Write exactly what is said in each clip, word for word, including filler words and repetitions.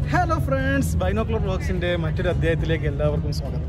Hello friends, Binocular vlogs in the മറ്റൊരു അധ്യായത്തിലേക്ക് എല്ലാവർക്കും സ്വാഗതം.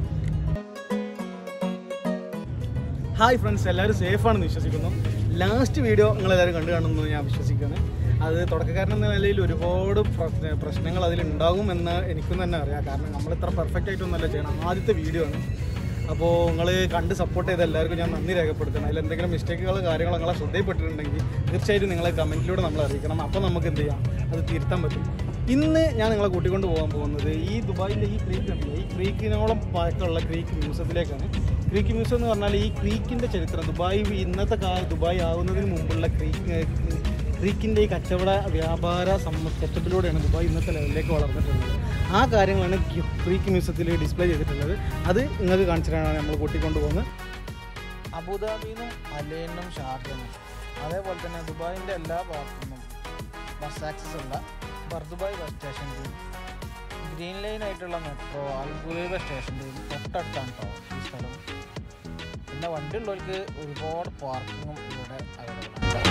ഹായ് ഫ്രണ്ട്സ്, എല്ലാവരും സേഫ് ആണെന്ന് വിശ്വസിക്കുന്നു. ലാസ്റ്റ് വീഡിയോ നിങ്ങളെല്ലാവരും കണ്ടു കാണുമെന്ന് ഞാൻ വിശ്വസിക്കുകയാണ്. അത് തുടക്കക്കാരനെന്ന നിലയിൽ ഒരുപാട് പ്രശ്നങ്ങൾ അതിലുണ്ടാകുമെന്ന് എനിക്കും തന്നെ അറിയാം. കാരണം നമ്മളിത്ര പെർഫെക്റ്റ് ആയിട്ടൊന്നുമല്ല ചെയ്യണം. ആദ്യത്തെ വീഡിയോ ആണ്. അപ്പോൾ നിങ്ങൾ കണ്ട് സപ്പോർട്ട് ചെയ്ത എല്ലാവർക്കും ഞാൻ നന്ദി രേഖപ്പെടുത്തണം. അതിൽ എന്തെങ്കിലും മിസ്റ്റേക്കുകൾ കാര്യങ്ങൾ നിങ്ങളെ ശ്രദ്ധയിൽപ്പെട്ടിട്ടുണ്ടെങ്കിൽ തീർച്ചയായിട്ടും നിങ്ങളെ കമൻറ്റിലൂടെ നമ്മൾ അറിയിക്കണം. അപ്പോൾ നമുക്ക് എന്ത് ചെയ്യാം, അത് തിരുത്താൻ പറ്റും. ഇന്ന് ഞാൻ നിങ്ങളെ കൂട്ടിക്കൊണ്ട് പോകാൻ പോകുന്നത് ഈ ദുബായിൻ്റെ ഈ ക്രീക്ക് ഉണ്ട്. ഈ ക്രീക്കിനോളം പഴക്കമുള്ള ക്രീക്ക് മ്യൂസിയത്തിലേക്കാണ്. ക്രീക്ക് മ്യൂസിയം എന്ന് പറഞ്ഞാൽ ഈ ക്രീക്കിൻ്റെ ചരിത്രം, ദുബായ് ഇന്നത്തെ കാലം ദുബായ് ആകുന്നതിന് മുമ്പുള്ള ക്രീക്ക് ക്രീക്കിൻ്റെ ഈ കച്ചവട വ്യാപാര സെറ്റപ്പിലൂടെയാണ് ദുബായ് ഇന്നത്തെ ലെവലിലേക്ക് വളർന്നിട്ടുള്ളത്. ആ കാര്യങ്ങളാണ് ക്രീക്ക് മ്യൂസിയത്തിൽ ഡിസ്പ്ലേ ചെയ്തിട്ടുള്ളത്. അത് നിങ്ങൾക്ക് കാണിച്ചിട്ടാണ് നമ്മൾ കൂട്ടിക്കൊണ്ട് പോകുന്നത്. അബുദാബിന്നും അലൈനും ഷാർജനും അതേപോലെ തന്നെ ദുബായിൻ്റെ എല്ലാ ഭാഗത്തു നിന്നും ബസ് ആക്സസ് ഉള്ള ബർദുബായ് ബസ് സ്റ്റേഷൻ്റെയും ഗ്രീൻ ലൈൻ ആയിട്ടുള്ള മെട്രോ അൽബുലൈബ സ്റ്റേഷൻ്റെയും തൊട്ടടുത്താണ് കേട്ടോ ഈ സ്ഥലം. പിന്നെ വണ്ടിയുള്ളവർക്ക് ഒരുപാട് പാർക്കിങ്ങും ഇവിടെ അവൈലബിൾ ആണ്.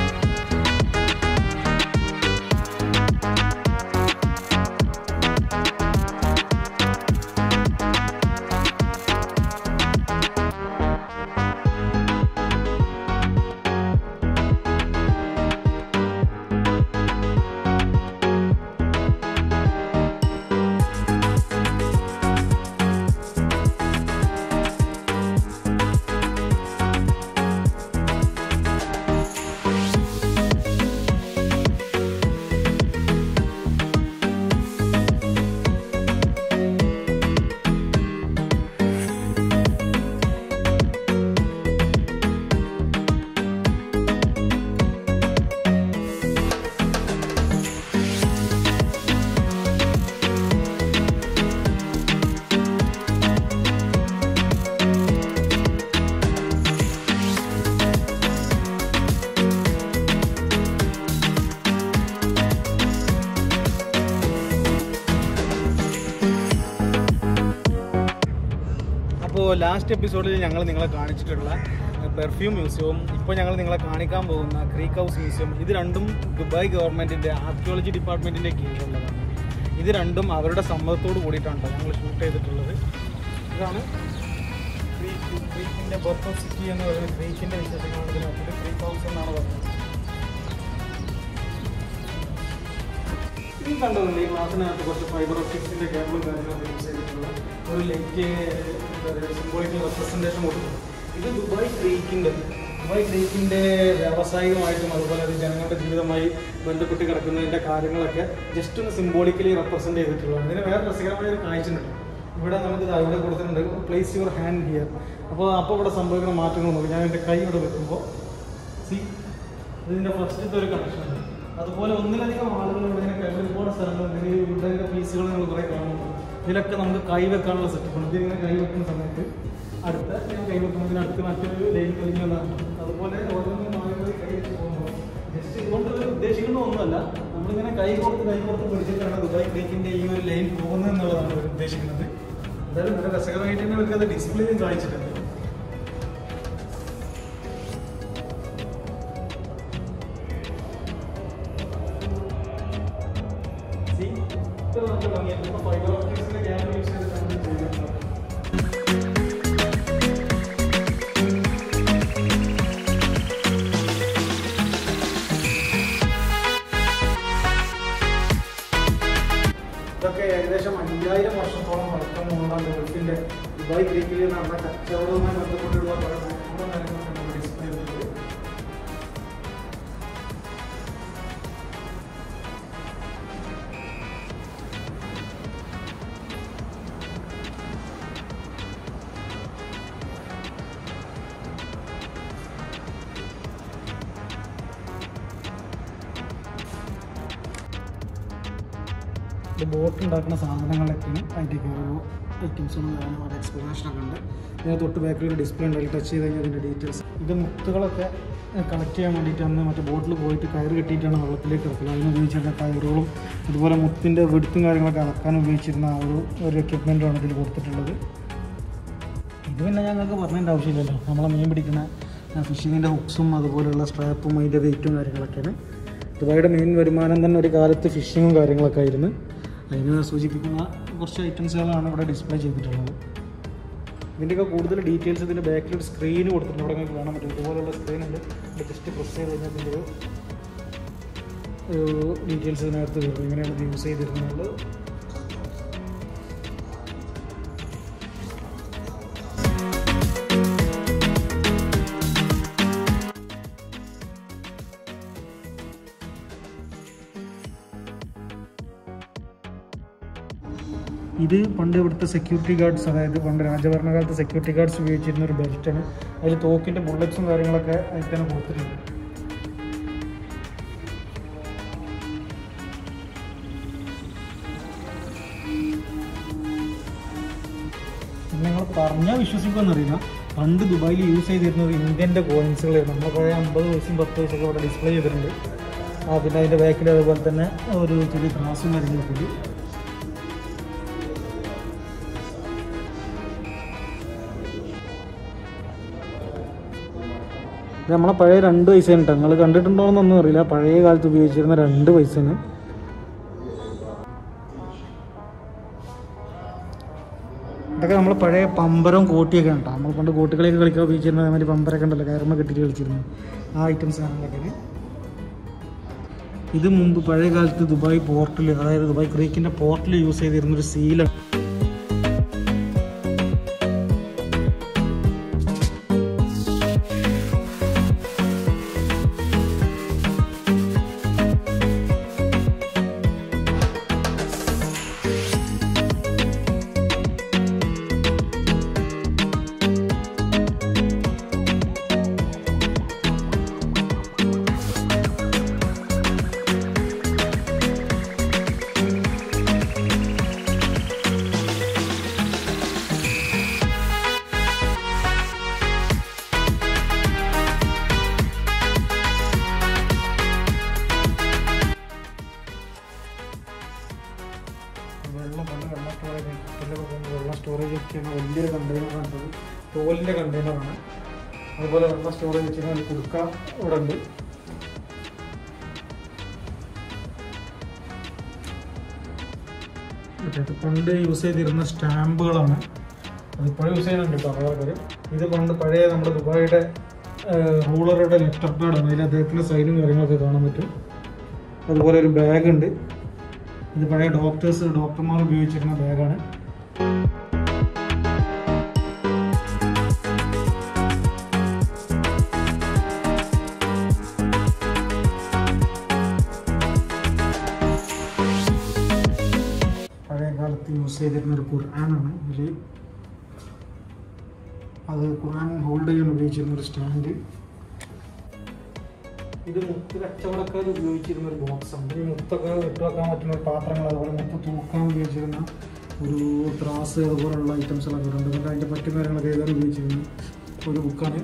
അപ്പോൾ ലാസ്റ്റ് എപ്പിസോഡിൽ ഞങ്ങൾ നിങ്ങളെ കാണിച്ചിട്ടുള്ള പെർഫ്യൂം മ്യൂസിയവും ഇപ്പോൾ ഞങ്ങൾ നിങ്ങളെ കാണിക്കാൻ പോകുന്ന ക്രീക്ക് ഹൗസ് മ്യൂസിയം, ഇത് രണ്ടും ദുബായ് ഗവൺമെൻറ്റിൻ്റെ ആർക്കിയോളജി ഡിപ്പാർട്ട്മെൻറ്റിൻ്റെ കീഴിലുള്ളതാണ്. ഇത് രണ്ടും അവരുടെ സമ്മതത്തോട് കൂടിയിട്ടാണ് ഞങ്ങൾ ഷൂട്ട് ചെയ്തിട്ടുള്ളത്. ഇതാണ് ക്രീക്ക് ക്രീക്കിൻ്റെ ബർത്ത് ഓഫ് സിറ്റി എന്ന് പറയുന്നത്. ക്രീക്കിൻ്റെ വിശേഷങ്ങളാണ് ഇതിനകത്ത് ക്രീക്ക് ഹൗസ് എന്നാണ് പറഞ്ഞത്. ഈ കണ്ടതുണ്ട് ഈ ക്ലാസ്സിനകത്ത് കുറച്ച് ഫൈബർ ഓപ്റ്റിക്സിൻ്റെ കേബിളും കാര്യങ്ങളൊക്കെ യൂസ് ചെയ്തിട്ടുള്ള ഒരു ലൈറ്റ് സിംബോളിക്കൽ റെപ്രസെൻറ്റേഷൻ കൊടുക്കും. ഇത് ദുബായ് ക്രീക്കിൻ്റെ ദുബായ് ക്രീക്കിൻ്റെ വ്യാവസായികമായിട്ടും അതുപോലെ അത് ജനങ്ങളുടെ ജീവിതമായി ബന്ധപ്പെട്ട് കിടക്കുന്നതിൻ്റെ കാര്യങ്ങളൊക്കെ ജസ്റ്റ് ഒന്ന് സിംബോളിക്കലി റെപ്രസെൻറ്റ് ചെയ്തിട്ടുള്ളതാണ്. ഇതിന് വേറെ രസകരമായ ഒരു കാഴ്ചയുണ്ട്. ഇവിടെ നമുക്ക് ഇവിടെ കൊടുത്തിട്ടുണ്ട് പ്ലേസ് യുവർ ഹാൻഡ് ഹിയർ. അപ്പോൾ അപ്പോൾ ഇവിടെ സംഭവിക്കുന്ന മാറ്റങ്ങൾ നോക്കും. ഞാൻ എൻ്റെ കൈ ഇവിടെ വെക്കുമ്പോൾ സി ഇതിൻ്റെ ഫസ്റ്റത്തെ ഒരു കണക്ഷനുണ്ട്. അതുപോലെ ഒന്നിലധികം ആളുകൾ ഇവിടെ ഇങ്ങനെ ഒരുപാട് സ്ഥലങ്ങളുണ്ട്. ഈ വുഡൻ്റെ പീസുകൾ നിങ്ങൾ കുറേ കാണുന്നുണ്ട്. ഇതിലൊക്കെ നമുക്ക് കൈ വെക്കാനുള്ള സെറ്റപ്പ് ഉണ്ട്. ഇതിങ്ങനെ കൈ വെക്കുന്ന സമയത്ത് അടുത്ത കൈ വെക്കുന്നതിന് അടുത്ത് മറ്റൊരു ലൈൻ കഴിഞ്ഞതാണ്. അതുപോലെ ഓരോന്നും മാറി കൈ വെച്ച് പോകുമ്പോൾ ജസ്റ്റ് ഇതുകൊണ്ട് ഉദ്ദേശിക്കുന്ന ഒന്നുമല്ല, നമ്മളിങ്ങനെ കൈ കൊടുത്ത് കൈ കൊടുത്ത് പിടിച്ചിട്ടാണ് ദുബായ് ക്രീക്കിൻ്റെ ഈ ഒരു ലൈൻ പോകുന്നത് എന്നുള്ളതാണ് അവർ ഉദ്ദേശിക്കുന്നത്. എന്തായാലും നല്ല രസകരമായിട്ട് തന്നെ അവർക്ക് അത് ഡിസ്പ്ലേയും കാണിച്ചിട്ടുണ്ട്. ഫൈബർ ഓപ്റ്റിക്സിന്റെ ക്യാമറ യൂസ് ചെയ്തിട്ടാണ് ചെയ്തിട്ടുള്ളത്. ഇതൊക്കെ ഏകദേശം അഞ്ചായിരം വർഷത്തോളം പഴക്കമുള്ള ഗൾഫിന്റെ ദുബായ് ക്രീക്കിൽ നടന്ന കച്ചവടവുമായി ബന്ധപ്പെട്ടുള്ള പല സംഭവങ്ങളും കാര്യങ്ങളൊക്കെ നമ്മൾ ഡിസ്പ്ലേ ചെയ്തിട്ടുണ്ട്. ഇത് ബോട്ട് ഉണ്ടാക്കുന്ന സാധനങ്ങളൊക്കെയാണ് അതിൻ്റെയൊക്കെ ഓരോ ഐറ്റംസുകളും കാര്യങ്ങളും ഒരു എക്സ്പ്ലനേഷനൊക്കെ ഉണ്ട്. ഇതിന് തൊട്ട് ബാക്കിൽ ഒരു ഡിസ്പ്ലേ ഉണ്ട്. അതിൽ ടച്ച് ചെയ്ത് കഴിഞ്ഞാൽ അതിൻ്റെ ഡീറ്റെയിൽസ്. ഇത് മുത്തുകളൊക്കെ കളക്ട് ചെയ്യാൻ വേണ്ടിയിട്ട് അന്ന് മറ്റേ ബോട്ടിൽ പോയിട്ട് കയറ് കെട്ടിയിട്ടാണ് വെള്ളത്തിലേക്ക് ഇറക്കുന്നത്. അതിന് ഉപയോഗിച്ചിരുന്ന കയറുകളും അതുപോലെ മുത്തിൻ്റെ വെടുത്തും കാര്യങ്ങളൊക്കെ അളക്കാൻ ഉപയോഗിച്ചിരുന്ന ആ ഒരു ഒരു എക്യുപ്മെൻറ്റാണ് ഇതിൽ കൊടുത്തിട്ടുള്ളത്. ഇത് പിന്നെ ഞങ്ങൾക്ക് പറഞ്ഞതിൻ്റെ ആവശ്യമില്ലല്ലോ. നമ്മളെ മീൻ പിടിക്കുന്ന ഫിഷിങ്ങിൻ്റെ ഹുക്സും അതുപോലെയുള്ള സ്ട്രാപ്പും അതിൻ്റെ വെയിറ്റും കാര്യങ്ങളൊക്കെയാണ്. ദുബായിയുടെ മെയിൻ വരുമാനം തന്നെ ഒരു കാലത്ത് ഫിഷിങ്ങും കാര്യങ്ങളൊക്കെ ആയിരുന്നു. അതിന് സൂചിപ്പിക്കുന്ന കുറച്ച് ഐറ്റംസുകളാണ് ഇവിടെ ഡിസ്പ്ലേ ചെയ്തിട്ടുള്ളത്. ഇതിൻ്റെയൊക്കെ കൂടുതൽ ഡീറ്റെയിൽസ് ഇതിൻ്റെ ബാക്കിലൊരു സ്ക്രീൻ കൊടുത്തിട്ടുണ്ട്. ഇവിടെ നിങ്ങൾക്ക് കാണാൻ പറ്റും, ഇതുപോലുള്ള സ്ക്രീനുണ്ട്. ഇവിടെ ജസ്റ്റ് പ്രസ് ചെയ്ത് കഴിഞ്ഞാൽ ഇതിൻ്റെ ഒരു ഡീറ്റെയിൽസ് ഇതിനകത്ത് വരും, എങ്ങനെയാണ് ഇത് യൂസ് ചെയ്തിരുന്നത്. ഇത് പണ്ട് ഇവിടുത്തെ സെക്യൂരിറ്റി ഗാർഡ്സ്, അതായത് പണ്ട് രാജഭരണകാലത്ത് സെക്യൂരിറ്റി ഗാർഡ്സ് ഉപയോഗിച്ചിരുന്ന ഒരു ബെൽറ്റാണ്. അതിൽ തോക്കിൻ്റെ ബുള്ളറ്റ്സും കാര്യങ്ങളൊക്കെ അതിൽ തന്നെ കൊടുത്തിട്ടുണ്ട്. പിന്നെ ഞങ്ങൾ പറഞ്ഞാൽ വിശ്വസിക്കുമെന്നറിയില്ല, പണ്ട് ദുബായിൽ യൂസ് ചെയ്തിരുന്നത് ഇന്ത്യൻ്റെ കോയിൻസുകളായിരുന്നു. നമ്മൾ പഴയ അമ്പത് പൈസയും പത്ത് പൈസയൊക്കെ ഇവിടെ ഡിസ്പ്ലേ ചെയ്തിട്ടുണ്ട്. ആ പിന്നെ അതിൻ്റെ ബാക്കിൽ അതുപോലെ തന്നെ ഒരു ചെറിയ ഗ്ലാസും കാര്യങ്ങളൊക്കെ ഉണ്ട്. ഇത് നമ്മളെ പഴയ രണ്ട് പൈസയാണ് കേട്ടോ. നിങ്ങൾ കണ്ടിട്ടുണ്ടോയെന്നൊന്നും അറിയില്ല, പഴയ കാലത്ത് ഉപയോഗിച്ചിരുന്ന രണ്ട് പൈസയാണ്. ഇതൊക്കെ നമ്മൾ പഴയ പമ്പരവും കോട്ടിയൊക്കെ ഉണ്ടോ, നമ്മൾ പണ്ട് കോട്ടുകളിയൊക്കെ കളിക്കാൻ ഉപയോഗിച്ചിരുന്ന അതേമാതിരി പമ്പരൊക്കെ ഉണ്ടല്ലോ, കയറുമ്മ കെട്ടിട്ട് കളിച്ചിരുന്നു. ആ ഐറ്റംസ് ആണെന്നൊക്കെ. ഇത് മുമ്പ് പഴയ കാലത്ത് ദുബായ് പോർട്ടിൽ, അതായത് ദുബായ് ക്രീക്കിൻ്റെ പോർട്ടിൽ യൂസ് ചെയ്തിരുന്നൊരു സീലാണ്. വെള്ളം സ്റ്റോറേജ് വെക്കുന്ന വലിയൊരു കണ്ടെയ്നറാണ് കണ്ടത്, തോലിൻ്റെ കണ്ടെയ്നറാണ്. അതുപോലെ വെള്ളം സ്റ്റോറേജ് വെച്ചിരുന്ന കുടുക്ക ഇവിടെ ഉണ്ട്. പണ്ട് യൂസ് ചെയ്തിരുന്ന സ്റ്റാമ്പുകളാണ്, അതിപ്പോഴും യൂസ് ചെയ്യുന്നുണ്ട് കേട്ടോ ആൾക്കാർ. ഇത് പണ്ട് പഴയ നമ്മുടെ ദുബായിയുടെ റൂളറുടെ ലെറ്റർ പാഡാണ്, അതിൽ അദ്ദേഹത്തിൻ്റെ സൈനും കാര്യങ്ങളൊക്കെ കാണാൻ പറ്റും. അതുപോലെ ഒരു ബാഗുണ്ട്, ഇത് പഴയ ഡോക്ടേഴ്സ് ഡോക്ടർമാർ ഉപയോഗിച്ചിരുന്ന ബാഗാണ്. പഴയ കാലത്ത് യൂസ് ചെയ്തിരുന്നൊരു ഖുർആനാണ്. ഇതിൽ അത് ഖുർആൻ ഹോൾഡ് ചെയ്യാൻ ഉപയോഗിച്ചിരുന്നൊരു സ്റ്റാൻഡ്. ഇത് മുത്ത് കച്ചവടക്കാർ ഉപയോഗിച്ചിരുന്ന ഒരു ബോക്സാണ്. ഈ മുത്തൊക്കെ ഇട്ട് വെക്കാൻ പറ്റുന്ന പാത്രങ്ങൾ, അതുപോലെ മുത്ത് തൂക്കാൻ ഉപയോഗിച്ചിരുന്ന ഒരു ത്രാസ്, അതുപോലുള്ള ഐറ്റംസുകളൊക്കെ ഉണ്ട്. എന്നിട്ട് അതിൻ്റെ മറ്റു കാര്യങ്ങളൊക്കെ എഴുതാൻ ഉപയോഗിച്ചിരുന്ന ഒരു ബുക്കാണ്.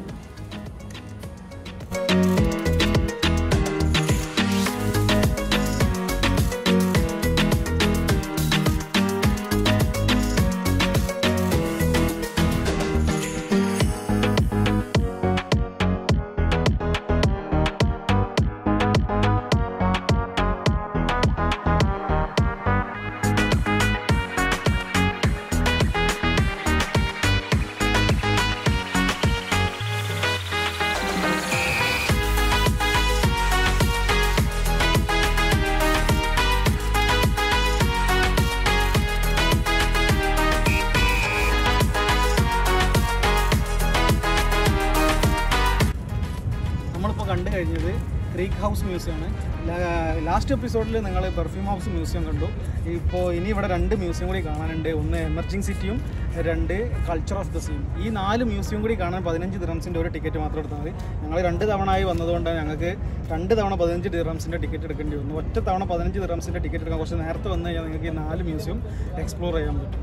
കണ്ടു കഴിഞ്ഞത് ക്രീക്ക് ഹൗസ് മ്യൂസിയമാണ്. ലാസ്റ്റ് എപ്പിസോഡിൽ നിങ്ങൾ പെർഫ്യൂം ഹൗസ് മ്യൂസിയം കണ്ടു. ഇപ്പോൾ ഇനി ഇവിടെ രണ്ട് മ്യൂസിയം കൂടി കാണാനുണ്ട്. ഒന്ന് എമർജിങ് സിറ്റിയും രണ്ട് കൾച്ചർ ഓഫ് ദ സീൻ. ഈ നാല് മ്യൂസിയം കൂടി കാണാൻ പതിനഞ്ച് ദിറംസിൻ്റെ ഒരു ടിക്കറ്റ് മാത്രം എടുത്താൽ മതി. ഞങ്ങൾ രണ്ട് തവണ ആയി വന്നതുകൊണ്ട് ഞങ്ങൾക്ക് രണ്ട് തവണ പതിനഞ്ച് ദിറംസിൻ്റെ ടിക്കറ്റ് എടുക്കേണ്ടി വന്നു. ഒറ്റ തവണ പതിനഞ്ച് ദിറംസിൻ്റെ ടിക്കറ്റ് എടുക്കാൻ കുറച്ച് നേരത്തെ വന്നു കഴിഞ്ഞാൽ നിങ്ങൾക്ക് ഈ നാല് മ്യൂസിയം എക്സ്പ്ലോർ ചെയ്യാൻ പറ്റും.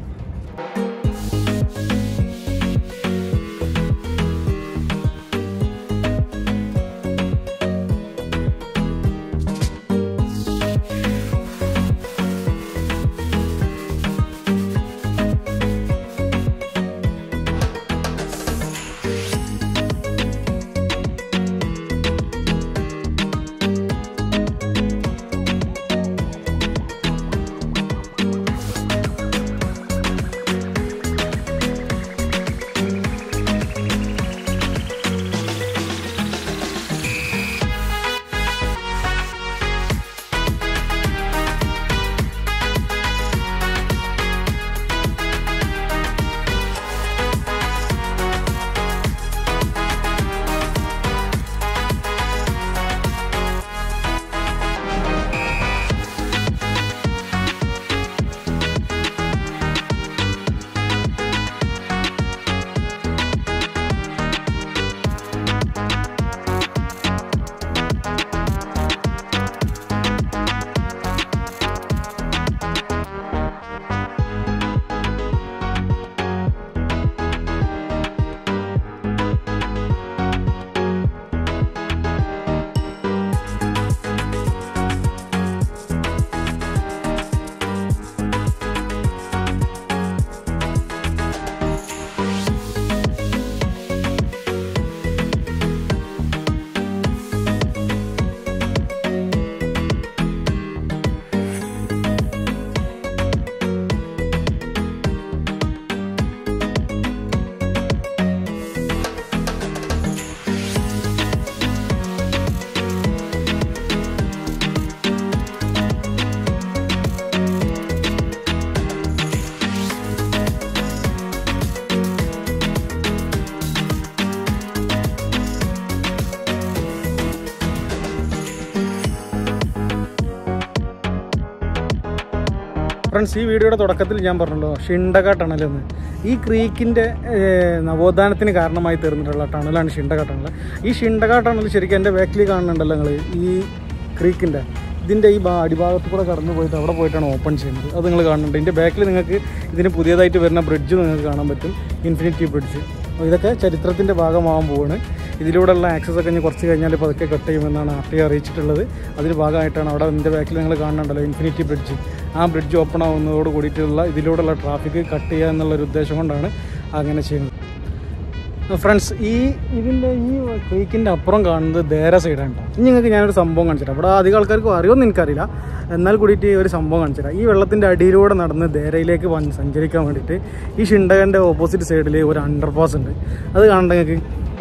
ഫ്രണ്ട്സ്, ഈ വീഡിയോയുടെ തുടക്കത്തിൽ ഞാൻ പറഞ്ഞല്ലോ ഷിണ്ടക ടണലെന്ന്. ഈ ക്രീക്കിൻ്റെ നവോത്ഥാനത്തിന് കാരണമായി തീർന്നിട്ടുള്ള ടണലാണ് ഷിണ്ടക ടണൽ. ഈ ഷിണ്ടക ടണൽ ശരിക്കും എൻ്റെ ബാക്കിൽ കാണുന്നുണ്ടല്ലോ നിങ്ങൾ, ഈ ക്രീക്കിൻ്റെ ഇതിൻ്റെ ഈ അടിഭാഗത്ത് കൂടെ കടന്നു പോയിട്ട് അവിടെ പോയിട്ടാണ് ഓപ്പൺ ചെയ്യുന്നത്. അത് നിങ്ങൾ കാണുന്നുണ്ട്. ഇതിൻ്റെ ബാക്കിൽ നിങ്ങൾക്ക് ഇതിന് പുതിയതായിട്ട് വരുന്ന ബ്രിഡ്ജ് നിങ്ങൾക്ക് കാണാൻ പറ്റും, ഇൻഫിനിറ്റി ബ്രിഡ്ജ്. അപ്പോൾ ഇതൊക്കെ ചരിത്രത്തിൻ്റെ ഭാഗമാകാൻ പോവാണ്. ഇതിലൂടെയുള്ള ആക്സസ് ഒക്കെ ഇനി കുറച്ച് കഴിഞ്ഞാൽ ഇപ്പോൾ അതൊക്കെ കട്ട് ചെയ്യുമെന്നാണ് ആർ ടി അറിയിച്ചിട്ടുള്ളത്. അതിന് ഭാഗമായിട്ടാണ് അവിടെ ഇതിൻ്റെ ബാക്കിൽ നിങ്ങൾ കാണുന്നുണ്ടല്ലോ ഇൻഫിനിറ്റി ബ്രിഡ്ജ്. ആ ബ്രിഡ്ജ് ഓപ്പൺ ആവുന്നതോട് കൂടിയിട്ടുള്ള ഇതിലൂടെയുള്ള ട്രാഫിക് കട്ട് ചെയ്യുക എന്നുള്ളൊരു ഉദ്ദേശം കൊണ്ടാണ് അങ്ങനെ ചെയ്യുന്നത്. ഫ്രണ്ട്സ്, ഈ ഇതിൻ്റെ ഈ ക്രീക്കിൻ്റെ അപ്പുറം കാണുന്നത് ദേര സൈഡാണ്. ഇനി നിങ്ങൾക്ക് ഞാനൊരു സംഭവം കാണിച്ചിട്ടാണ്. ഇവിടെ അധികം ആൾക്കാർക്ക് അറിയുമെന്ന് എനിക്കറിയില്ല, എന്നാൽ കൂടിയിട്ട് ഒരു സംഭവം കാണിച്ചിട്ടാണ്. ഈ വെള്ളത്തിൻ്റെ അടിയിലൂടെ നടന്ന് ദേരയിലേക്ക് വന്ന് സഞ്ചരിക്കാൻ വേണ്ടിയിട്ട് ഈ ഷിണ്ടകൻ്റെ ഓപ്പോസിറ്റ് സൈഡിൽ ഒരു അണ്ടർപാസ് ഉണ്ട്. അത് കാണണ്ട നിങ്ങൾക്ക്.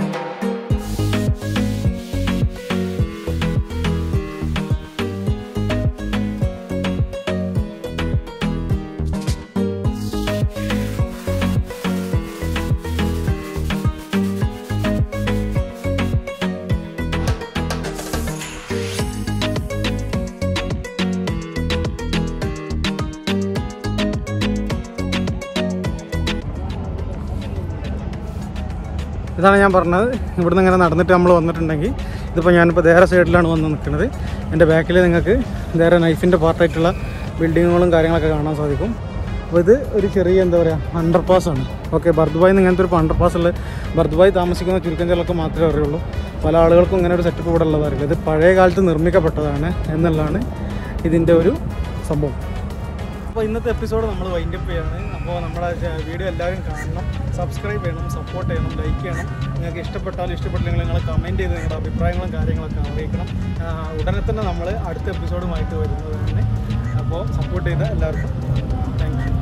ഇതാണ് ഞാൻ പറഞ്ഞത്. ഇവിടുന്ന് ഇങ്ങനെ നടന്നിട്ട് നമ്മൾ വന്നിട്ടുണ്ടെങ്കിൽ, ഇതിപ്പോൾ ഞാനിപ്പോൾ ദേര സൈഡിലാണ് വന്ന് നിൽക്കുന്നത്. എൻ്റെ ബാക്കിൽ നിങ്ങൾക്ക് ദേര നൈഫിൻ്റെ പാർട്ടായിട്ടുള്ള ബിൽഡിങ്ങുകളും കാര്യങ്ങളൊക്കെ കാണാൻ സാധിക്കും. അപ്പോൾ ഇത് ഒരു ചെറിയ എന്താ പറയുക അണ്ടർപാസ്സാണ്. ഓക്കെ, ബർദ്വായിൽ നിന്ന് ഇങ്ങനത്തെ ഒരു അണ്ടർപാസ് ഉള്ളത് ബർദ്വായി താമസിക്കുന്ന ചുരുക്കം ചിലർക്ക് മാത്രമേ അറിയുള്ളൂ. പല ആളുകൾക്കും ഇങ്ങനെ ഒരു സെറ്റപ്പ് ഇവിടെ ഉള്ളതറിയില്ല. ഇത് പഴയ കാലത്ത് നിർമ്മിക്കപ്പെട്ടതാണ് എന്നുള്ളതാണ് ഇതിൻ്റെ ഒരു സംഭവം. അപ്പോൾ ഇന്നത്തെ എപ്പിസോഡ് നമ്മൾ വൈൻഡപ്പ് ചെയ്യാണ്. അപ്പോൾ നമ്മുടെ വീഡിയോ എല്ലാവരും കാണണം, സബ്സ്ക്രൈബ് ചെയ്യണം, സപ്പോർട്ട് ചെയ്യണം, ലൈക്ക് ചെയ്യണം. നിങ്ങൾക്ക് ഇഷ്ടപ്പെട്ടാലും ഇഷ്ടപ്പെട്ടില്ലെങ്കിൽ നിങ്ങൾ കമൻറ്റ് ചെയ്ത് നിങ്ങളുടെ അഭിപ്രായങ്ങളും കാര്യങ്ങളൊക്കെ അറിയിക്കണം. ഉടനെ തന്നെ നമ്മൾ അടുത്ത എപ്പിസോഡുമായിട്ട് വരുന്നത് തന്നെ. അപ്പോൾ സപ്പോർട്ട് ചെയ്ത എല്ലാവർക്കും താങ്ക് യു.